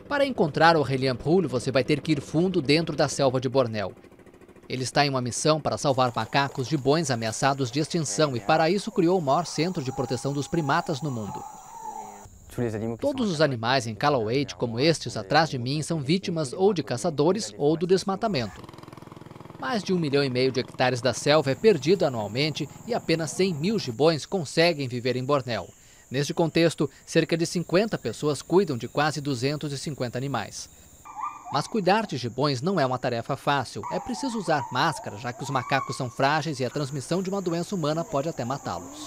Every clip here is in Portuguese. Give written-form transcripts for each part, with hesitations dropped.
Para encontrar Aurélien Prul, você vai ter que ir fundo dentro da selva de Bornéu. Ele está em uma missão para salvar macacos gibões ameaçados de extinção e para isso criou o maior centro de proteção dos primatas no mundo. Todos os animais em Calaueit, como estes atrás de mim, são vítimas ou de caçadores ou do desmatamento. Mais de 1,5 milhão de hectares da selva é perdido anualmente e apenas 100 mil gibões conseguem viver em Bornéu. Neste contexto, cerca de 50 pessoas cuidam de quase 250 animais. Mas cuidar de gibões não é uma tarefa fácil. É preciso usar máscara, já que os macacos são frágeis e a transmissão de uma doença humana pode até matá-los.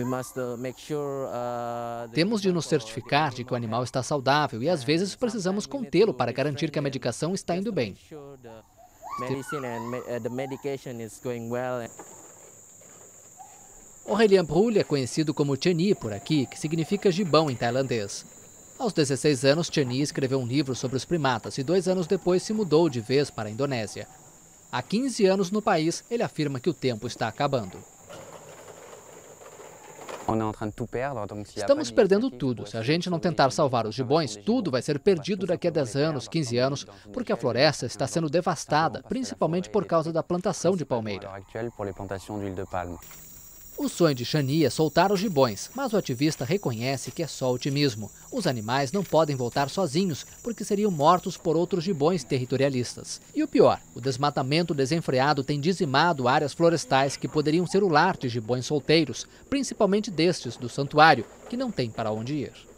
Temos de nos certificar de que o animal está saudável e às vezes precisamos contê-lo para garantir que a medicação está indo bem. Aurélien Prul é conhecido como Cheni por aqui, que significa gibão em tailandês. Aos 16 anos, Cheni escreveu um livro sobre os primatas e 2 anos depois se mudou de vez para a Indonésia. Há 15 anos no país, ele afirma que o tempo está acabando. Estamos perdendo tudo. Se a gente não tentar salvar os gibões, tudo vai ser perdido daqui a 10 anos, 15 anos, porque a floresta está sendo devastada, principalmente por causa da plantação de palmeira. O sonho de Chani é soltar os gibões, mas o ativista reconhece que é só otimismo. Os animais não podem voltar sozinhos, porque seriam mortos por outros gibões territorialistas. E o pior, o desmatamento desenfreado tem dizimado áreas florestais que poderiam ser o lar de gibões solteiros, principalmente destes do santuário, que não tem para onde ir.